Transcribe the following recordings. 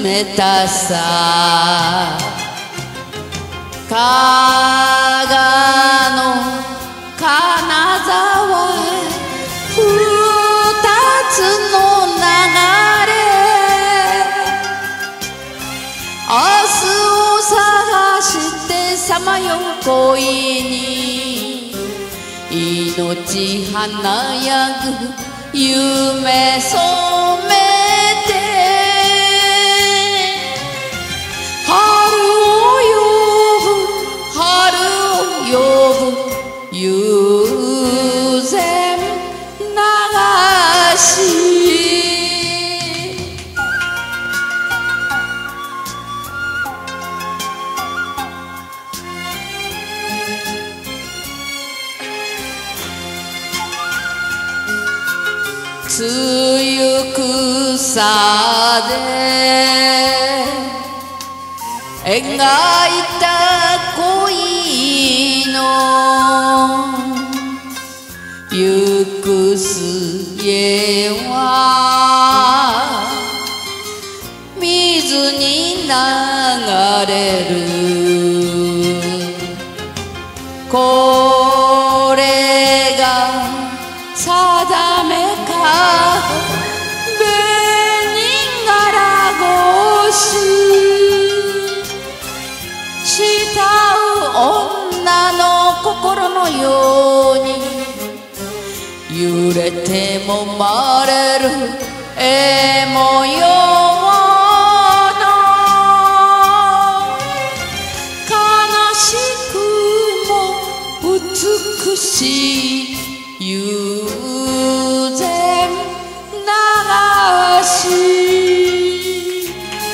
冷たさ加賀の金沢二つの流れ明日を探してさまよう恋に命華やぐ夢染めて春を呼ぶ友禅流し梅雨草で描いた恋の行く末は水に流れるこれが定めか紅殻越し慕う女の心のように揺れてもまれる絵模様の悲しくも美しい友禅流し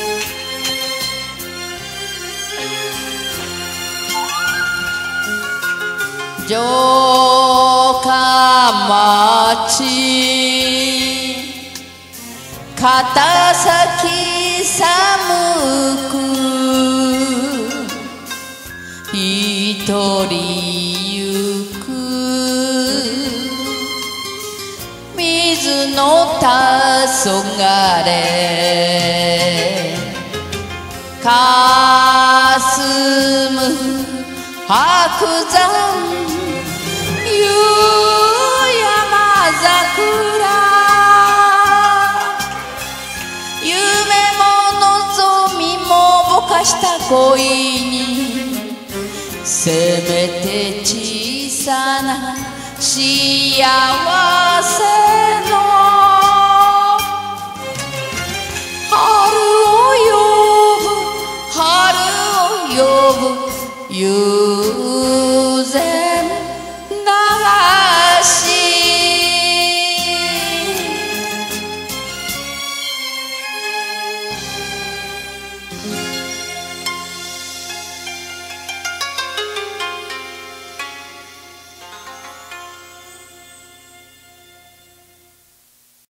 城下町片崎寒く一人行く水の黄昏かすむ白山夕山桜夢も望みもぼかした恋にせめて小さな幸せの春を呼ぶ友禅